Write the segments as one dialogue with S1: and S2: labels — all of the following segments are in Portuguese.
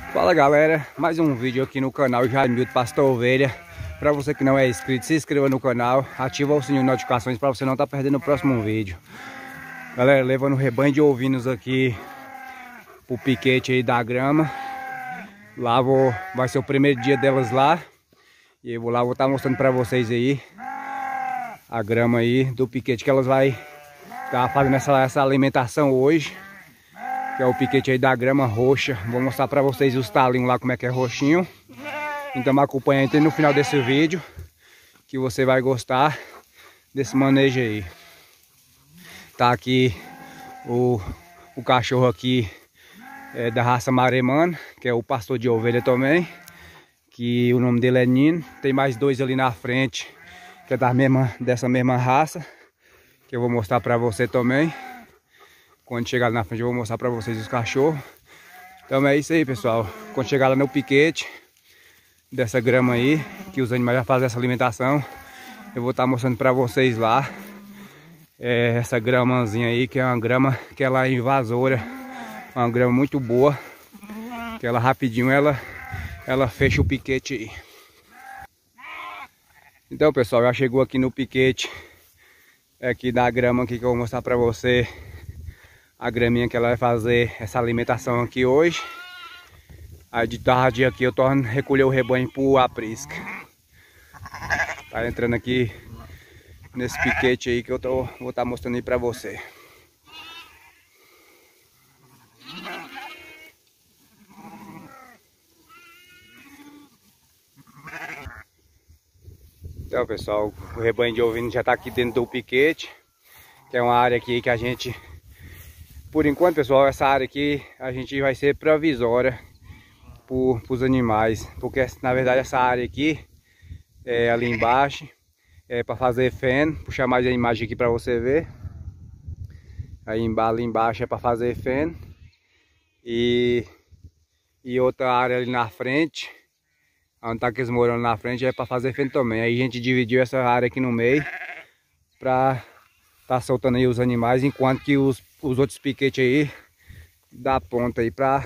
S1: Fala galera, mais um vídeo aqui no canal Jaimilton Pastor Ovelha. Para você que não é inscrito, se inscreva no canal, ativa o sininho de notificações para você não estar perdendo o próximo vídeo. Galera, levando um rebanho de ovinos aqui pro piquete aí da grama. Lá vai ser o primeiro dia delas lá. E eu vou estar mostrando para vocês aí a grama aí do piquete que elas vai estar fazendo essa alimentação hoje. Que é o piquete aí da grama roxa. Vou mostrar pra vocês os talinhos lá como é que é roxinho. Então me acompanha até no final desse vídeo, que você vai gostar desse manejo aí. Tá aqui o cachorro aqui da raça maremana, que é o pastor de ovelha também, que o nome dele é Nino. Tem mais dois ali na frente, que é dessa mesma raça, que eu vou mostrar pra você também. Quando chegar lá na frente eu vou mostrar pra vocês os cachorros. Então é isso aí, pessoal. Quando chegar lá no piquete dessa grama aí, que os animais já fazem essa alimentação, eu vou estar mostrando pra vocês lá essa gramazinha aí, que é uma grama que ela é invasora. Uma grama muito boa, que ela rapidinho ela fecha o piquete aí. Então, pessoal, já chegou aqui no piquete aqui da grama aqui que eu vou mostrar pra você. A graminha que ela vai fazer essa alimentação aqui hoje. Aí de tarde aqui eu tô recolher o rebanho pro aprisca. Tá entrando aqui nesse piquete aí que vou estar mostrando aí pra você. Então, pessoal, o rebanho de ovino já tá aqui dentro do piquete, que é uma área aqui que a gente... Por enquanto, pessoal, essa área aqui a gente vai ser provisória para os animais, porque na verdade essa área aqui ali embaixo é para fazer feno. Puxar mais a imagem aqui para você ver. Aí ali embaixo é para fazer feno e outra área ali na frente, onde tá aqueles morando na frente, é para fazer feno também. Aí a gente dividiu essa área aqui no meio para tá soltando aí os animais, enquanto que os outros piquetes aí da ponta aí para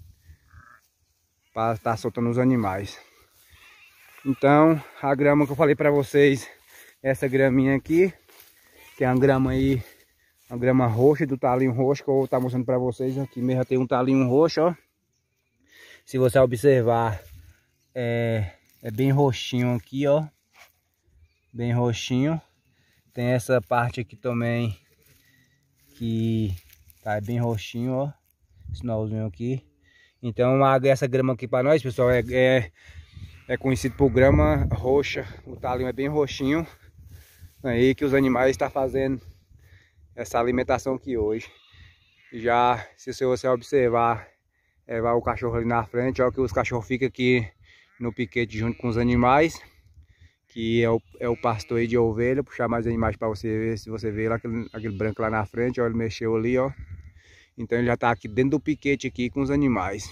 S1: tá soltando os animais. Então a grama que eu falei para vocês, essa graminha aqui, que é uma grama aí, uma grama roxa, do talinho roxo, que eu vou estar mostrando para vocês. Aqui mesmo tem um talinho roxo, ó. Se você observar, é bem roxinho aqui, ó, bem roxinho. Tem essa parte aqui também que tá bem roxinho, ó, sinalzinho aqui. Então essa grama aqui para nós, pessoal, é conhecido por grama roxa. O talinho é bem roxinho. Aí que os animais estão fazendo essa alimentação aqui hoje. Já se você observar, vai o cachorro ali na frente, ó, que os cachorros ficam aqui no piquete junto com os animais, que é o pastor aí de ovelha. Puxar mais a imagem para você ver, se você vê lá aquele branco lá na frente, ó, ele mexeu ali, ó. Então ele já tá aqui dentro do piquete aqui com os animais.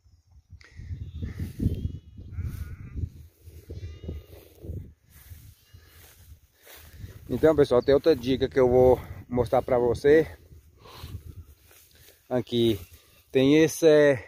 S1: Então, pessoal, tem outra dica que eu vou mostrar para você. Aqui tem essa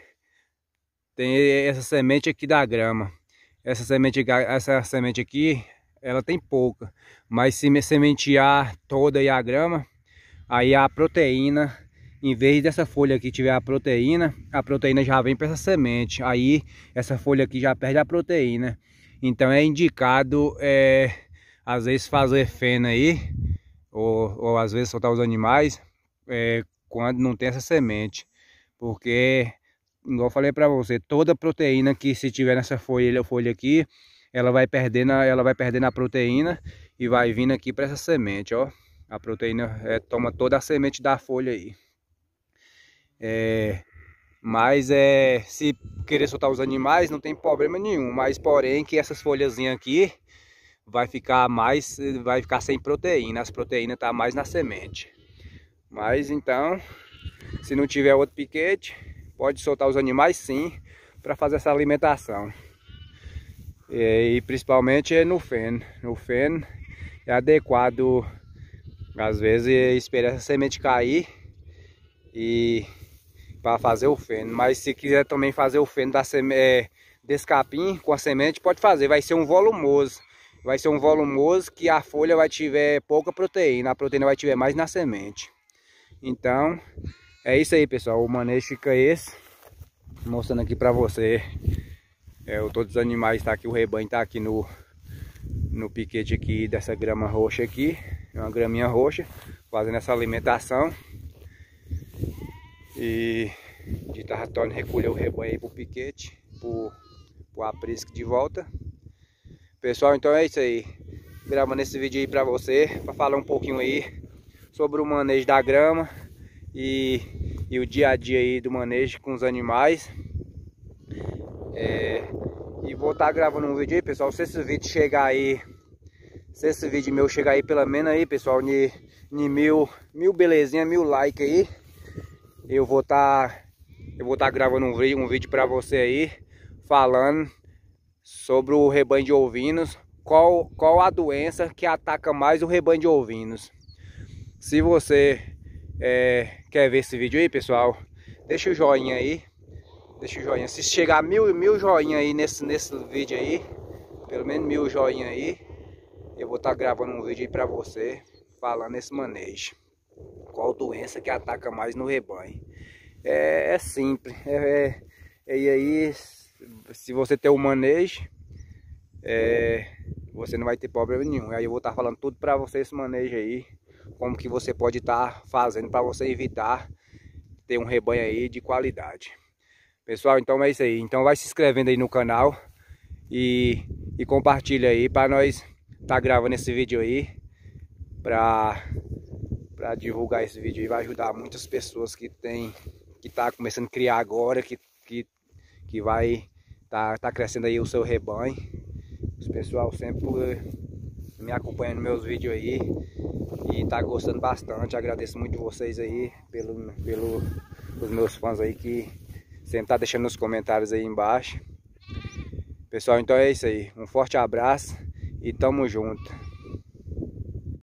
S1: semente aqui da grama. Essa semente aqui, ela tem pouca, mas se sementear toda aí a grama, aí a proteína, em vez dessa folha aqui tiver a proteína já vem para essa semente. Aí essa folha aqui já perde a proteína. Então é indicado às vezes fazer feno aí, ou às vezes soltar os animais quando não tem essa semente, porque igual eu falei para você, toda proteína que se tiver nessa folha aqui, ela vai perdendo a proteína e vai vindo aqui para essa semente, ó. A proteína toma toda a semente da folha aí. Mas se querer soltar os animais não tem problema nenhum, mas porém que essas folhazinhas aqui vai ficar sem proteína. As proteínas tá mais na semente. Mas então, se não tiver outro piquete, pode soltar os animais sim, para fazer essa alimentação. E principalmente no feno. No feno é adequado, às vezes, esperar essa semente cair e para fazer o feno. Mas se quiser também fazer o feno desse capim com a semente, pode fazer. Vai ser um volumoso. Vai ser um volumoso que a folha vai tiver pouca proteína. A proteína vai tiver mais na semente. Então, é isso aí, pessoal. O manejo fica esse. Mostrando aqui para você. Todos os animais tá aqui. O rebanho tá aqui no piquete aqui dessa grama roxa aqui. É uma graminha roxa. Fazendo essa alimentação. E de tarratone recolher o rebanho aí pro piquete, pro aprisco de volta. Pessoal, então é isso aí. Gravando esse vídeo aí pra você, pra falar um pouquinho aí sobre o manejo da grama e o dia a dia aí do manejo com os animais. E vou estar gravando um vídeo aí, pessoal. Se esse vídeo chegar aí, se esse vídeo meu chegar aí pelo menos aí, pessoal, de mil belezinha, 1000 likes aí, eu vou estar gravando um vídeo para você aí, falando sobre o rebanho de ovinos, qual a doença que ataca mais o rebanho de ovinos. Se você quer ver esse vídeo aí, pessoal, deixa o joinha aí, deixa o joinha. Se chegar mil joinha aí nesse vídeo aí, pelo menos 1000 joinha aí, eu vou estar gravando um vídeo aí para você, falando esse manejo. Qual doença que ataca mais no rebanho. É simples. E aí, se você ter o manejo, você não vai ter problema nenhum. Aí eu vou estar falando tudo para você, esse manejo aí. Como que você pode estar fazendo para você evitar ter um rebanho aí de qualidade. Pessoal, então é isso aí. Então vai se inscrevendo aí no canal. E compartilha aí para nós estar gravando esse vídeo aí. Para divulgar esse vídeo aí, vai ajudar muitas pessoas que tá começando a criar agora, que vai tá crescendo aí o seu rebanho. Os pessoal sempre me acompanhando nos meus vídeos aí e tá gostando bastante. Agradeço muito vocês aí pelos meus fãs aí que sempre tá deixando nos comentários aí embaixo. Pessoal, então é isso aí. Um forte abraço e tamo junto.